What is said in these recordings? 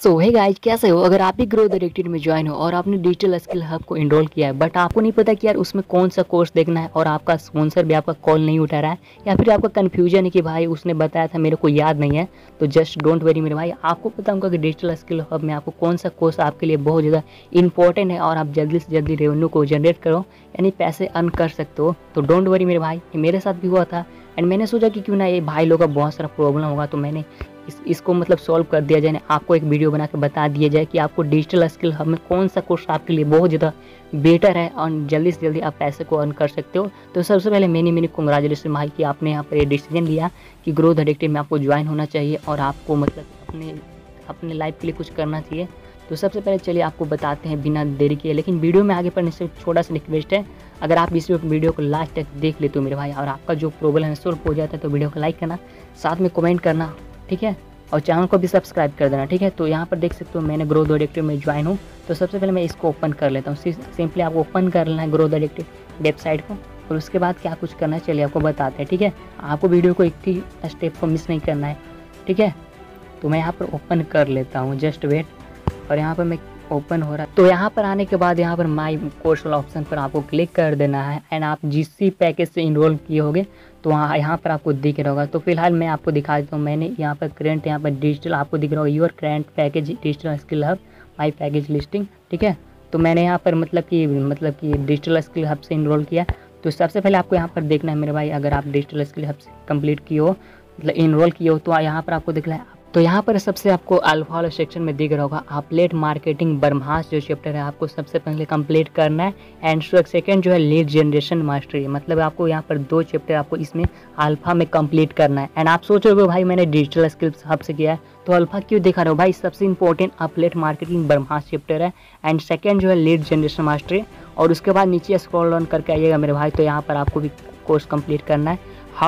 सो hey guys, कैसे हो? अगर आप भी ग्रो डायरेक्टेड में ज्वाइन हो और आपने डिजिटल स्किल हब को इनरोल किया है बट आपको नहीं पता कि यार उसमें कौन सा कोर्स देखना है और आपका स्पॉन्सर भी आपका कॉल नहीं उठा रहा है या फिर आपका कन्फ्यूजन है कि भाई उसने बताया था मेरे को याद नहीं है, तो जस्ट डोंट वरी मेरे भाई, आपको बताऊंगा कि डिजिटल स्किल हब में आपको कौन सा कोर्स आपके लिए बहुत ज़्यादा इंपॉर्टेंट है और आप जल्दी से जल्दी रेवेन्यू को जनरेट करो, यानी पैसे अर्न कर सकते हो। तो डोंट वरी मेरे भाई, ये मेरे साथ भी हुआ था एंड मैंने सोचा कि क्यों ना ये भाई लोग का बहुत सारा प्रॉब्लम होगा तो मैंने इसको मतलब सॉल्व कर दिया जाए, आपको एक वीडियो बना के बता दिया जाए कि आपको डिजिटल स्किल हब में कौन सा कोर्स आपके लिए बहुत ज़्यादा बेटर है और जल्दी से जल्दी आप पैसे को अर्न कर सकते हो। तो सबसे पहले मैंने कांग्रेचुलेसन भाई कि आपने यहाँ पर ये डिसीजन लिया कि ग्रोथ एडिक्टिव में आपको ज्वाइन होना चाहिए और आपको मतलब अपने अपने लाइफ के लिए कुछ करना चाहिए। तो सबसे पहले चलिए आपको बताते हैं बिना देरी किए, लेकिन वीडियो में आगे बढ़ने से छोटा सा रिक्वेस्ट है, अगर आप इस वीडियो को लास्ट तक देख लेते हो मेरे भाई और आपका जो प्रॉब्लम है सॉल्व हो जाता है तो वीडियो को लाइक करना, साथ में कमेंट करना, ठीक है, और चैनल को भी सब्सक्राइब कर देना, ठीक है। तो यहाँ पर देख सकते हो मैंने ग्रोथ एडिक्टिव में ज्वाइन हूँ। तो सबसे पहले मैं इसको ओपन कर लेता हूँ। सिंपली आपको ओपन कर लेना है ग्रोथ एडिक्टिव वेबसाइट को और उसके बाद क्या कुछ करना है चलिए आपको बताते हैं, ठीक है। आपको वीडियो को एक ही स्टेप को मिस नहीं करना है, ठीक है। तो मैं यहाँ पर ओपन कर लेता हूँ, जस्ट वेट। और यहाँ पर मैं ओपन हो रहा है तो यहाँ पर आने के बाद यहाँ पर माई कोर्स वाला ऑप्शन पर आपको क्लिक कर देना है एंड आप जिस पैकेज से इनरोल किए होगे तो वहाँ यहाँ पर आपको दिख रहा होगा। तो फिलहाल मैं आपको दिखा देता हूँ, मैंने यहाँ पर करंट यहाँ पर डिजिटल आपको दिख रहा होगा your current package digital skill hub my package listing, ठीक है। तो मैंने यहाँ पर मतलब कि डिजिटल स्किल हब से इनरोल किया। तो सबसे पहले आपको यहाँ पर देखना है मेरे भाई, अगर आप डिजिटल स्किल हब से कंप्लीट किए हो मतलब इनरोल किए हो तो यहाँ पर आपको दिखना है। तो यहाँ पर सबसे आपको अल्फा वाले सेक्शन में दिख रहा होगा अपलेट मार्केटिंग ब्रह्मास्त्र जो चैप्टर है आपको सबसे पहले कंप्लीट करना है एंड सेकंड जो है लीड जनरेशन मास्टरी, मतलब आपको यहाँ पर 2 चैप्टर आपको इसमें अल्फा में कंप्लीट करना है। एंड आप सोच रहे हो भाई मैंने डिजिटल स्किल्स हब से किया है तो अल्फा क्यों दिखा रहे हो भाई, सबसे इंपॉर्टेंट अपलेट मार्केटिंग ब्रह्मास्त्र चैप्टर है एंड सेकेंड जो है लीड जनरेशन मास्टरी। और उसके बाद नीचे स्क्रॉल डाउन करके आइएगा मेरे भाई, तो यहाँ पर आपको भी कोर्स कंप्लीट करना है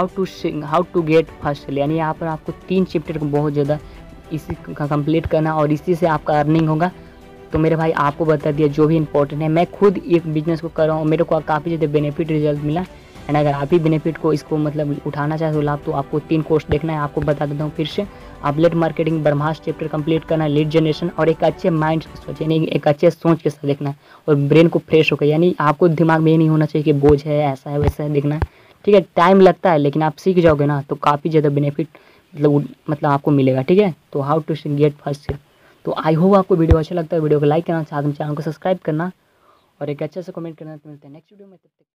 हाउ टू गेट फर्स्ट, यानी यहाँ पर आपको 3 चैप्टर को बहुत ज़्यादा इसी का कंप्लीट करना और इसी से आपका अर्निंग होगा। तो मेरे भाई आपको बता दिया जो भी इंपॉर्टेंट है, मैं खुद एक बिजनेस को कर रहा हूँ, मेरे को काफ़ी ज़्यादा बेनिफिट रिजल्ट मिला एंड अगर आप ही बेनिफिट को इसको मतलब उठाना चाहते हो लाभ तो आपको 3 कोर्स देखना है। आपको बता देता हूँ फिर से, अपलेट मार्केटिंग ब्रह्मास्त्र चैप्टर कंप्लीट करना है, लीड जनरेशन और एक अच्छे माइंड के सोच यानी एक अच्छे सोच के साथ देखना है और ब्रेन को फ्रेश होकर, यानी आपको दिमाग में ये नहीं होना चाहिए कि बोझ है ऐसा है वैसा है, देखना है, ठीक है। टाइम लगता है लेकिन आप सीख जाओगे ना तो काफ़ी ज़्यादा बेनिफिट मतलब आपको मिलेगा, ठीक है। तो हाउ टू गेट फर्स्ट। तो आई होप आपको वीडियो अच्छा लगता है, वीडियो को लाइक करना, साथ में चैनल को सब्सक्राइब करना और एक अच्छा सा कमेंट करना। तो मिलते हैं नेक्स्ट वीडियो में, तब तक